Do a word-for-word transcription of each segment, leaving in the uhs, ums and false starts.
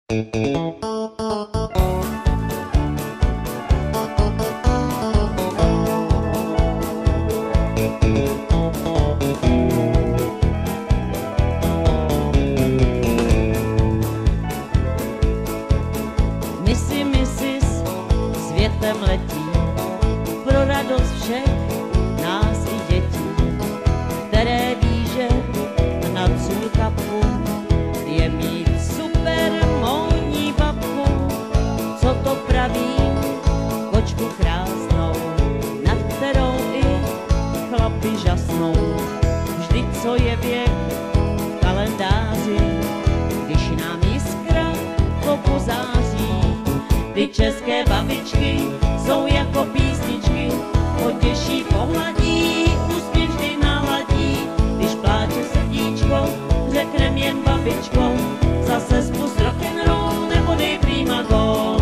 Misi, misi, světem letí pro radost všech nás i dětí, které ví, že na Culkapu je mít super módní babku, co to praví, kočku krásnou, nad kterou i chlapi žasnou. Vždyť co je věk v kalendáři, když nám jiskra pozáří. Ty české babičky jsou jako písničky, potěší, pohladí, úsměv vždy naladí. Když pláče srdíčko, řeknem jen babičko, zase spust rock'n'roll nebo dej prima gól.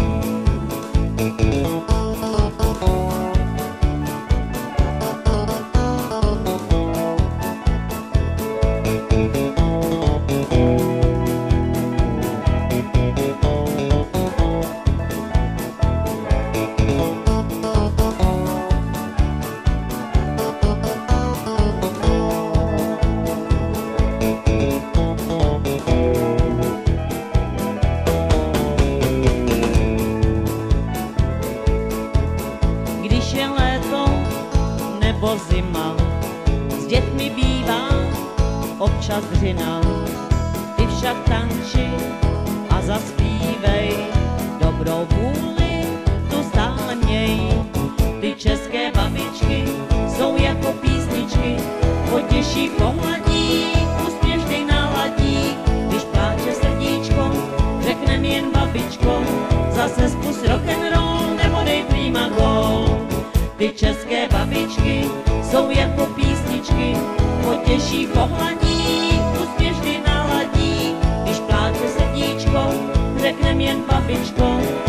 Když je léto nebo zima, s dětmi bývá občas dřina. Ty však tanči a zaspívej, dobrou vůli tu stále měj. Ty české babičky jsou jako písničky, potěší, pohladí, úsměv vždy naladí. Když pláče srdíčko, řeknem jen babičko, zase spust rock'n'roll nebo dej prima gól. Ty české babičky jsou jako písničky, potěší, pohladí, úsměv vždy naladí. Když pláče srdíčko, řeknem jen babičko,